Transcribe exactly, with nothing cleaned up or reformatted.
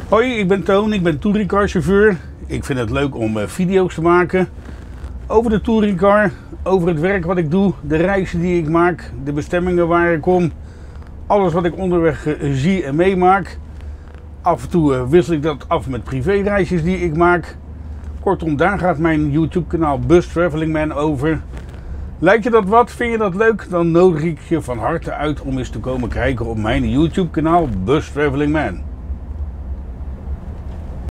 Hoi, ik ben Toon, ik ben touringcarchauffeur. Ik vind het leuk om uh, video's te maken over de touringcar, over het werk wat ik doe, de reizen die ik maak, de bestemmingen waar ik kom, alles wat ik onderweg uh, zie en meemaak. Af en toe uh, wissel ik dat af met privéreisjes die ik maak. Kortom, daar gaat mijn YouTube kanaal Bus Traveling Man over. Lijkt je dat wat? Vind je dat leuk? Dan nodig ik je van harte uit om eens te komen kijken op mijn YouTube kanaal Bus Traveling Man.